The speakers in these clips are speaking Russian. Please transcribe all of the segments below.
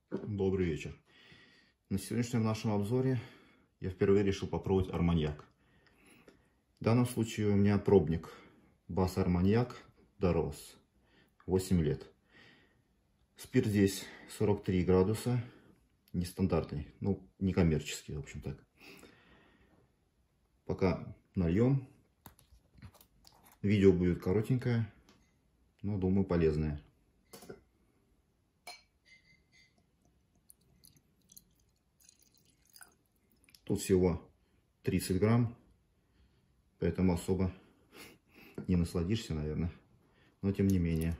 Добрый вечер. На сегодняшнем нашем обзоре я впервые решил попробовать арманьяк. В данном случае у меня пробник Бас Арманьяк Дорос, 8 лет. Спирт здесь 43 градуса, нестандартный, ну, некоммерческий, в общем так. Пока нальем. Видео будет коротенькое, но, думаю, полезное. Тут всего 30 грамм, поэтому особо не насладишься, наверное. Но тем не менее.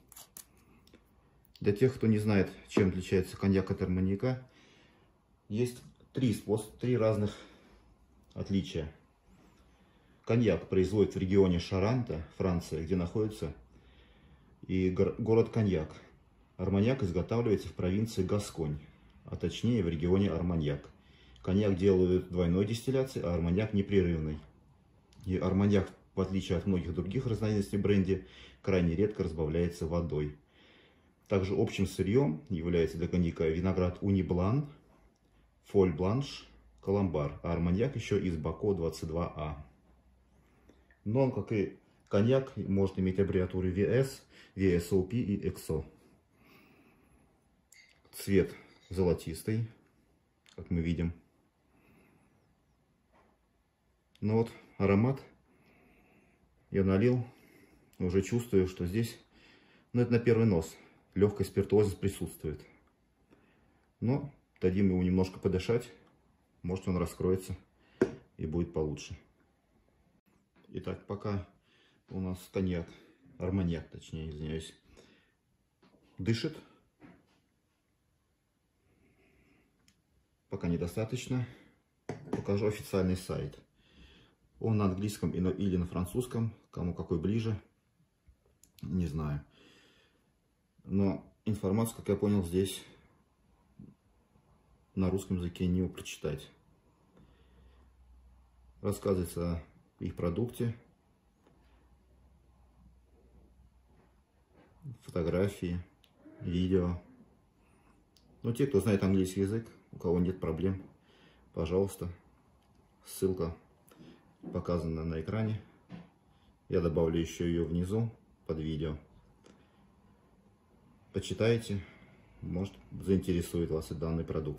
Для тех, кто не знает, чем отличается коньяк от арманьяка, есть три разных отличия. Коньяк производят в регионе Шаранто, Франция, где находится и город Коньяк. Арманьяк изготавливается в провинции Гасконь, а точнее в регионе Арманьяк. Коньяк делают двойной дистилляцией, а арманьяк непрерывный. И арманьяк, в отличие от многих других разновидностей бренди, крайне редко разбавляется водой. Также общим сырьем является для коньяка виноград Уни-Блан, Фоль Бланш, Каламбар, а арманьяк еще из Бако 22А. Но он, как и коньяк, может иметь аббревиатуры VS, VSOP и XO. Цвет золотистый, как мы видим. Но вот аромат я налил, уже чувствую, что здесь, ну, это на первый нос, легкая спиртуозность присутствует. Но дадим ему немножко подышать, может он раскроется и будет получше. Итак, пока у нас коньяк, арманьяк, точнее, извиняюсь, дышит, пока недостаточно, покажу официальный сайт. Он на английском или на французском, кому какой ближе, не знаю. Но информацию, как я понял, здесь на русском языке не прочитать. Рассказывается о их продукте, фотографии, видео. Но те, кто знает английский язык, у кого нет проблем, пожалуйста, ссылка показана на экране. Я добавлю еще ее внизу под видео. Почитайте, может, заинтересует вас и данный продукт.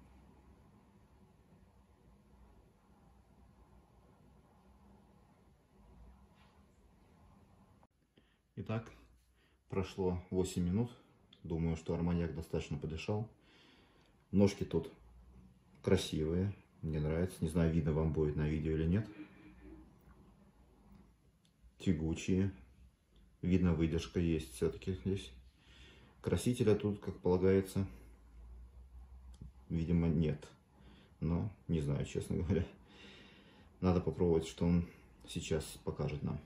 Итак, прошло 8 минут. Думаю, что арманьяк достаточно подышал. Ножки тут красивые, мне нравится. Не знаю, видно вам будет на видео или нет. Тягучие. Видно, выдержка есть все-таки здесь. Красителя тут, как полагается, видимо, нет. Но не знаю, честно говоря. Надо попробовать, что он сейчас покажет нам.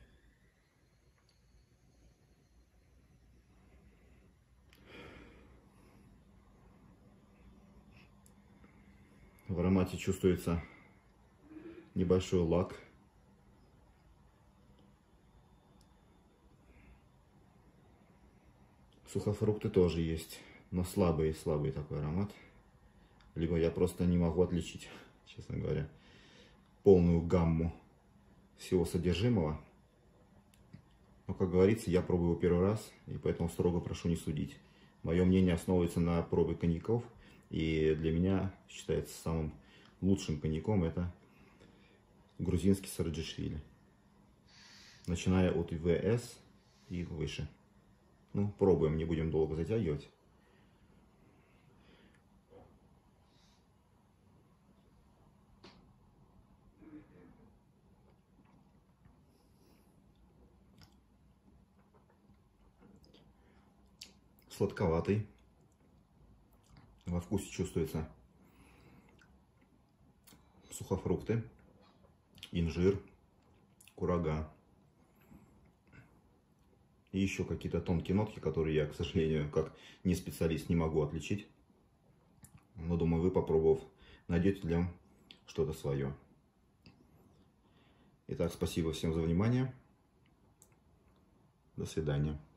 В аромате чувствуется небольшой лак. Сухофрукты тоже есть, но слабый такой аромат. Либо я просто не могу отличить, честно говоря, полную гамму всего содержимого. Но, как говорится, я пробую его первый раз, и поэтому строго прошу не судить. Мое мнение основывается на пробе коньяков, и для меня считается самым лучшим коньяком это грузинский Сараджишвили, начиная от ВС и выше. Ну, пробуем, не будем долго затягивать. Сладковатый. Во вкусе чувствуется сухофрукты, инжир, курага. И еще какие-то тонкие нотки, которые я, к сожалению, как не специалист, не могу отличить. Но думаю, вы, попробовав, найдете для вас что-то свое. Итак, спасибо всем за внимание. До свидания.